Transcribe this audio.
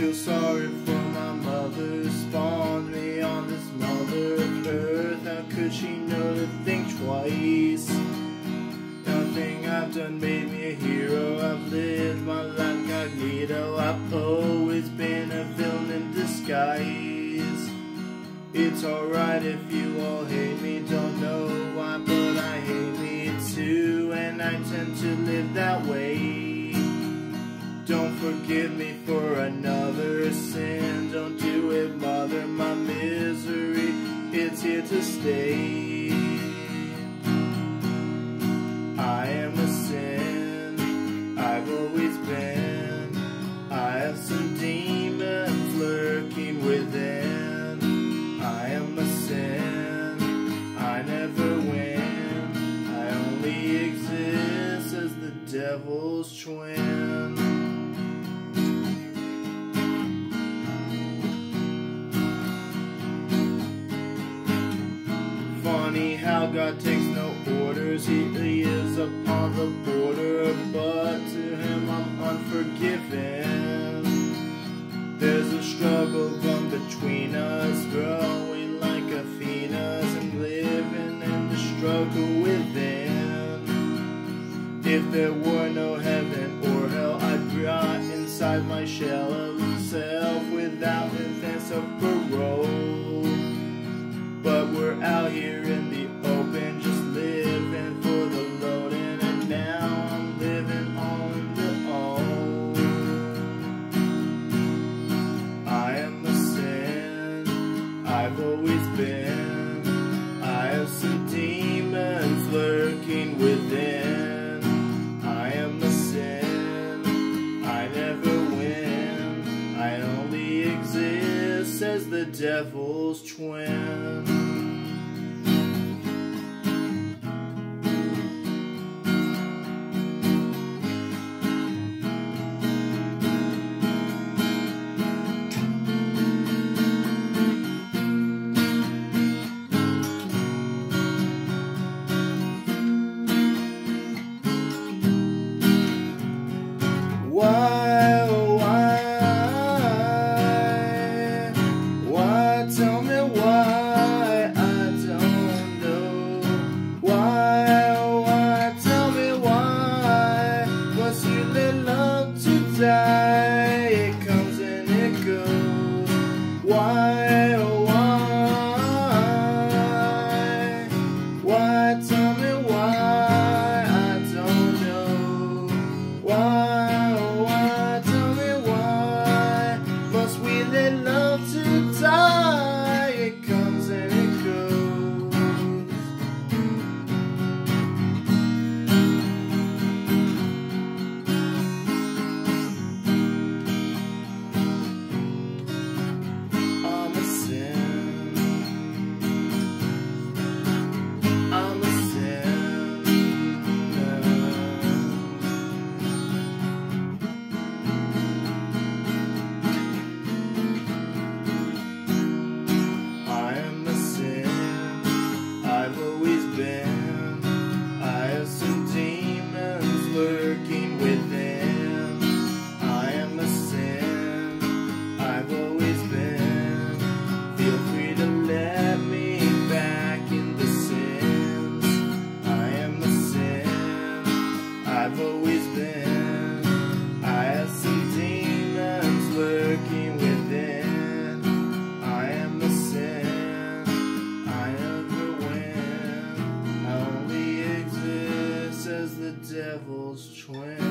feel sorry for my mother, spawned me on this mother of earth. How could she know to think twice? Nothing I've done made me a hero. I've lived my life incognito. I've always been a villain in disguise. It's alright if you all hate me, don't know why, but I hate me too, and I tend to live that way. Don't forgive me for another sin, don't do it, mother, my misery, it's here to stay. I am a sin, I've always been. I have some demons lurking within. I am a sin, I never win. I only exist as the devil's twin. Funny how God takes no orders. He is upon the border, but to him I'm unforgiven. There's a struggle going between us, growing like a phoenix and living in the struggle within. If there were no heaven or hell, I'd rot inside my shell of self without defense of parole. But we're out here in the open, just living for the loading, and now I'm living on the own. I am a sin, I've always been. I have some demons lurking within. I am a sin, I never win. I only exist as the devil's twin. Why, oh why, tell me why, I don't know. Why, oh why, tell me why, must you let love to die, it comes and it goes. Why, oh why, tell me why, I don't know. Why, love to die, it comes and it goes. I'm a sin, I'm a I've always been. I have some demons lurking within. I am a sin, I've always been. Feel free to let me back in the sins. I am a sin, I've always been. I have some demons lurking within. I am a sin, as the devil's twin.